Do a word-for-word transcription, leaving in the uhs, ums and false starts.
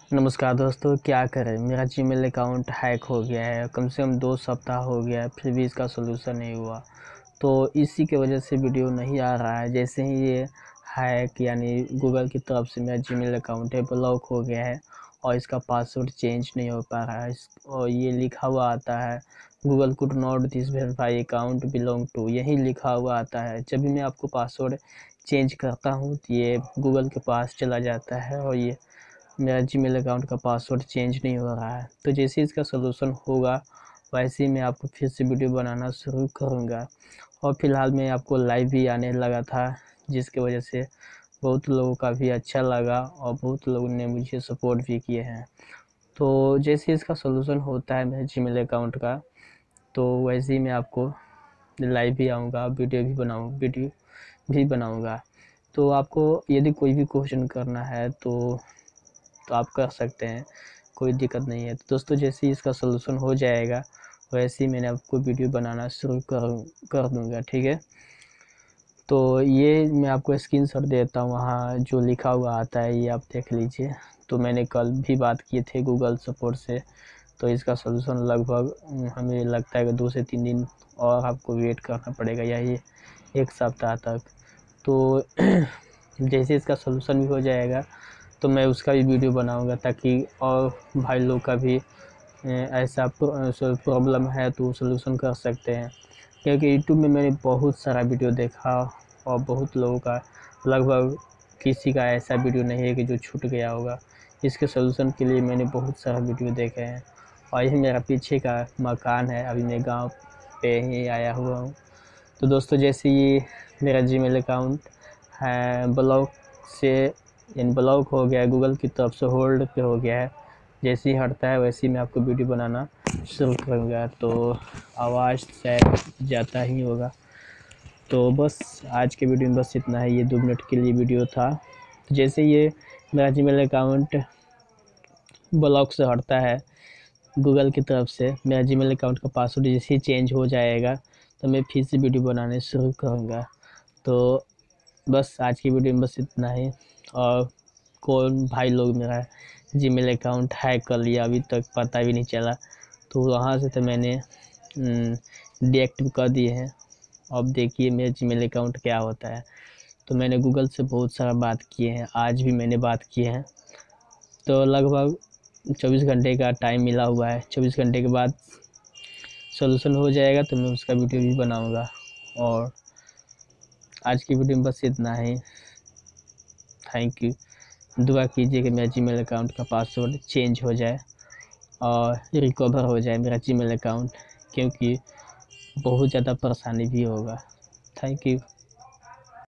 नमस्कार दोस्तों, क्या करें। मेरा जीमेल अकाउंट हैक हो गया है। कम से कम दो सप्ताह हो गया है, फिर भी इसका सलूशन नहीं हुआ। तो इसी की वजह से वीडियो नहीं आ रहा है। जैसे ही ये हैक यानी गूगल की तरफ से मेरा जीमेल अकाउंट है ब्लॉक हो गया है और इसका पासवर्ड चेंज नहीं हो पा रहा है। और ये लिखा हुआ आता है Google could not this verify account belong to, यही लिखा हुआ आता है। जब भी मैं आपको पासवर्ड चेंज करता हूँ तो ये गूगल के पास चला जाता है और ये मेरा जीमेल अकाउंट का पासवर्ड चेंज नहीं हो रहा है। तो जैसे इसका सलूशन होगा वैसे ही मैं आपको फिर से वीडियो बनाना शुरू करूँगा। और फिलहाल मैं आपको लाइव भी आने लगा था, जिसकी वजह से बहुत लोगों का भी अच्छा लगा और बहुत लोगों ने मुझे सपोर्ट भी किए हैं। तो जैसे इसका सलूशन होता है मेरे जीमेल अकाउंट का, तो वैसे ही मैं आपको लाइव भी आऊँगा, वीडियो भी बनाऊँ वीडियो भी बनाऊँगा। तो आपको यदि कोई भी क्वेश्चन करना है तो तो आप कर सकते हैं, कोई दिक्कत नहीं है। तो दोस्तों जैसे ही इसका सलूशन हो जाएगा वैसे ही मैंने आपको वीडियो बनाना शुरू कर कर दूँगा, ठीक है। तो ये मैं आपको स्क्रीनशॉट देता हूँ, वहाँ जो लिखा हुआ आता है ये आप देख लीजिए। तो मैंने कल भी बात किए थे गूगल सपोर्ट से, तो इसका सलूशन लगभग हमें लगता है कि दो से तीन दिन और आपको वेट करना पड़ेगा, यही एक सप्ताह तक। तो जैसे इसका सलूशन भी हो जाएगा तो मैं उसका भी वीडियो बनाऊंगा, ताकि और भाई लोग का भी ऐसा प्रॉब्लम है तो सलूशन कर सकते हैं। क्योंकि यूट्यूब में मैंने बहुत सारा वीडियो देखा और बहुत लोगों का, लगभग किसी का ऐसा वीडियो नहीं है कि जो छूट गया होगा। इसके सलूशन के लिए मैंने बहुत सारा वीडियो देखे हैं और यही मेरा पीछे का मकान है। अभी मैं गांव पे ही आया हुआ हूँ। तो दोस्तों जैसे ये मेरा जीमेल अकाउंट है ब्लॉक से इन ब्लॉक हो गया है, गूगल की तरफ से होल्ड पे हो गया है। जैसे ही हटता है वैसे ही मैं आपको वीडियो बनाना शुरू करूँगा। तो आवाज़ शायद जाता ही होगा। तो बस आज के वीडियो में बस इतना है, ये दो मिनट के लिए वीडियो था। तो जैसे ये मेरा जीमेल अकाउंट ब्लॉक से हटता है गूगल की तरफ से, मेरा जीमेल अकाउंट का पासवर्ड जैसे ही चेंज हो जाएगा तो मैं फिर से वीडियो बनाने शुरू करूँगा। तो बस आज की वीडियो में बस इतना ही। और कौन भाई लोग मेरा जीमेल अकाउंट हैक कर लिया, अभी तक पता भी नहीं चला, तो वहाँ से तो मैंने डीएक्टिव कर दिए हैं। अब देखिए मेरे जीमेल अकाउंट क्या होता है। तो मैंने गूगल से बहुत सारा बात किए हैं, आज भी मैंने बात किए हैं। तो लगभग चौबीस घंटे का टाइम मिला हुआ है। चौबीस घंटे के बाद सॉल्यूशन हो जाएगा तो मैं उसका वीडियो भी बनाऊंगा। और आज की वीडियो में बस इतना ही। Thank you. दुआ कीजिए कि मेरा जीमेल अकाउंट का पासवर्ड चेंज हो जाए और रिकवर हो जाए मेरा जीमेल अकाउंट, क्योंकि बहुत ज़्यादा परेशानी भी होगा। Thank you.